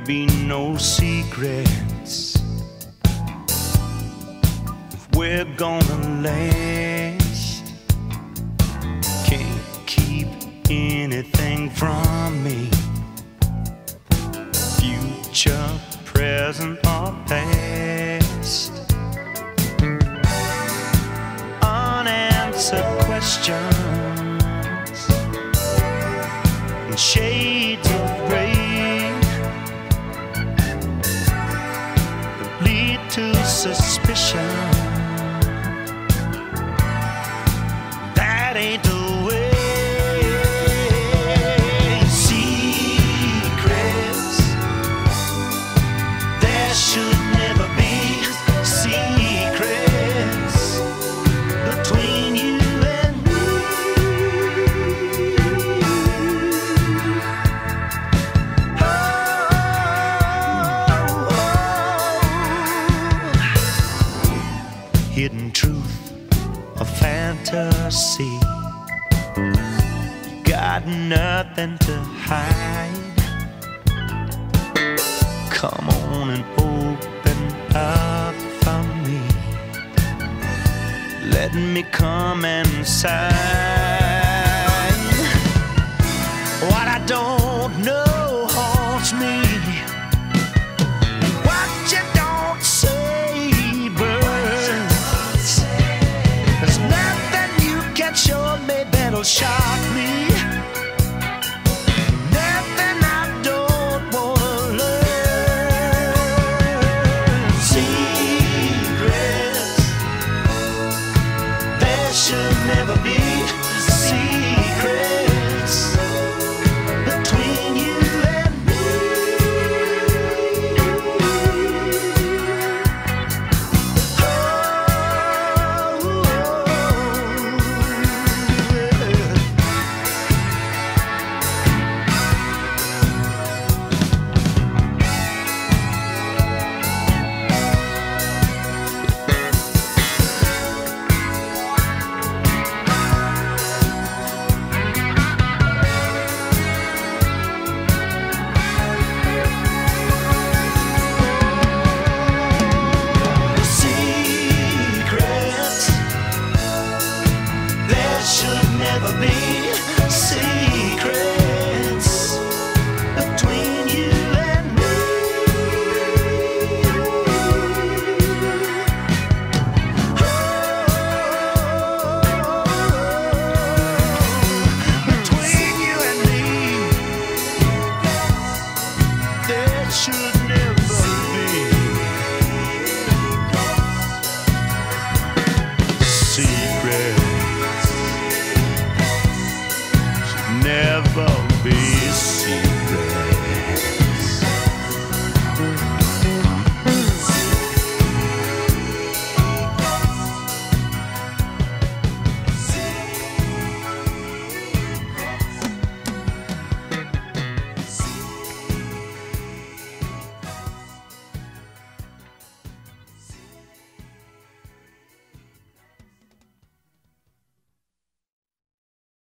be no secrets if we're gonna last. Can't keep anything from me, future, present, or past. Unanswered questions and shades of gray that lead to suspicion. That ain't the way. Secrets, there should never be secrets between you and me. Hidden truth, a fantasy. You got nothing to hide. Come on and open up for me. Let me come inside. What I don't know haunts me. What you don't say burns. There's nothing you can show me that'll shock me. Nothing I don't wanna learn. Secrets, there should never be secrets between you and me. Secrets, there should never be secrets between you and me. Between you and me, there should never be secrets. Should never